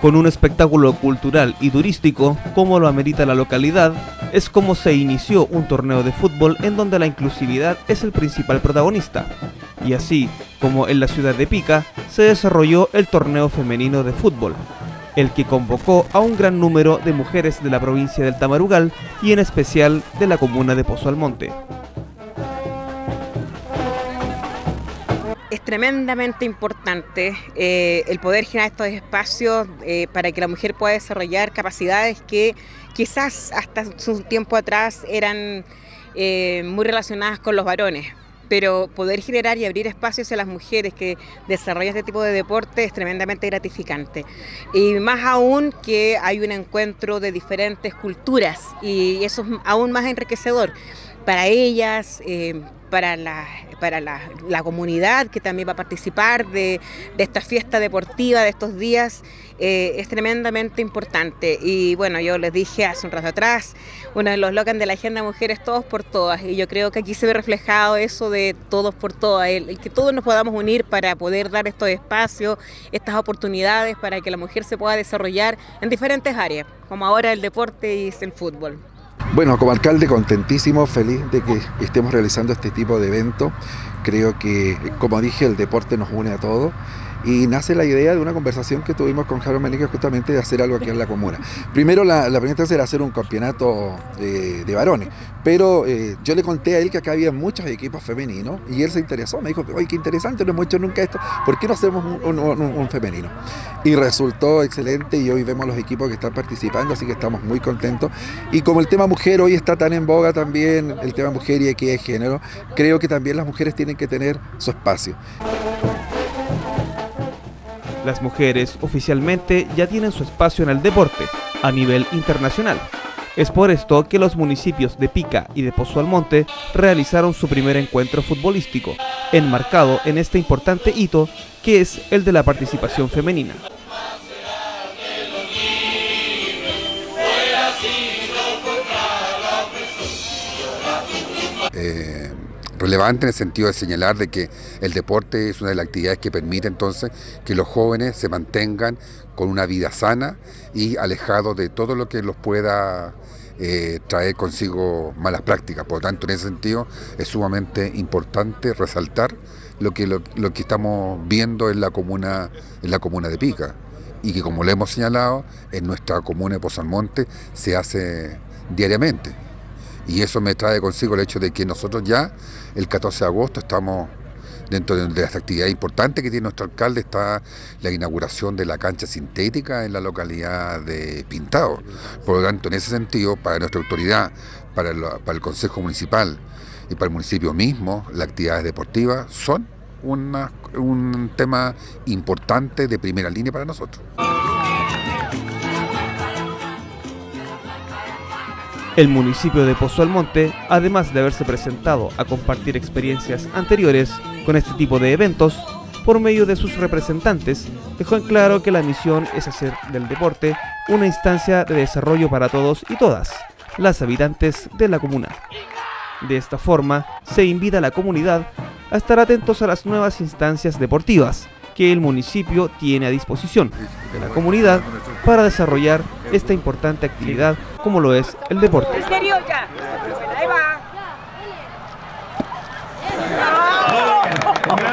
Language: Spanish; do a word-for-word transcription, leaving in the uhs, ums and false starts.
Con un espectáculo cultural y turístico, como lo amerita la localidad, es como se inició un torneo de fútbol en donde la inclusividad es el principal protagonista. Y así como en la ciudad de Pica, se desarrolló el torneo femenino de fútbol, el que convocó a un gran número de mujeres de la provincia del Tamarugal y en especial de la comuna de Pozo Almonte. Es tremendamente importante eh, el poder generar estos espacios eh, para que la mujer pueda desarrollar capacidades que quizás hasta un tiempo atrás eran eh, muy relacionadas con los varones. Pero poder generar y abrir espacios a las mujeres que desarrollan este tipo de deporte es tremendamente gratificante. Y más aún que hay un encuentro de diferentes culturas y eso es aún más enriquecedor para ellas, eh, para, la, para la, la comunidad que también va a participar de, de esta fiesta deportiva de estos días. Eh, es tremendamente importante y bueno, yo les dije hace un rato atrás, uno de los slogans de la Agenda Mujeres, todos por todas, y yo creo que aquí se ve reflejado eso de todos por todas, el, el que todos nos podamos unir para poder dar estos espacios, estas oportunidades para que la mujer se pueda desarrollar en diferentes áreas, como ahora el deporte y el fútbol. Bueno, como alcalde contentísimo, feliz de que estemos realizando este tipo de evento. Creo que, como dije, el deporte nos une a todos. Y nace la idea de una conversación que tuvimos con Harold Meneque justamente de hacer algo aquí en la comuna. Primero la, la primera instancia era hacer un campeonato eh, de varones, pero eh, yo le conté a él que acá había muchos equipos femeninos y él se interesó, me dijo, oye, qué interesante, no hemos hecho nunca esto, ¿por qué no hacemos un, un, un, un femenino? Y resultó excelente y hoy vemos los equipos que están participando, así que estamos muy contentos. Y como el tema mujer hoy está tan en boga también, el tema mujer y equidad de género, creo que también las mujeres tienen que tener su espacio. Las mujeres oficialmente ya tienen su espacio en el deporte a nivel internacional. Es por esto que los municipios de Pica y de Pozo Almonte realizaron su primer encuentro futbolístico, enmarcado en este importante hito que es el de la participación femenina. Eh... relevante en el sentido de señalar de que el deporte es una de las actividades que permite entonces que los jóvenes se mantengan con una vida sana y alejados de todo lo que los pueda eh, traer consigo malas prácticas. Por lo tanto, en ese sentido es sumamente importante resaltar lo que, lo, lo que estamos viendo en la comuna, en la comuna de Pica y que, como lo hemos señalado, en nuestra comuna de Pozo Almonte se hace diariamente. Y eso me trae consigo el hecho de que nosotros ya el catorce de agosto estamos dentro de las actividades importantes que tiene nuestro alcalde, está la inauguración de la cancha sintética en la localidad de Pintado. Por lo tanto, en ese sentido, para nuestra autoridad, para el, para el Consejo Municipal y para el municipio mismo, las actividades deportivas son una, un tema importante de primera línea para nosotros. El municipio de Pozo Almonte, además de haberse presentado a compartir experiencias anteriores con este tipo de eventos, por medio de sus representantes, dejó en claro que la misión es hacer del deporte una instancia de desarrollo para todos y todas, las habitantes de la comuna. De esta forma, se invita a la comunidad a estar atentos a las nuevas instancias deportivas que el municipio tiene a disposición de la comunidad para desarrollar esta importante actividad como lo es el deporte. ¿En serio ya? Ahí va.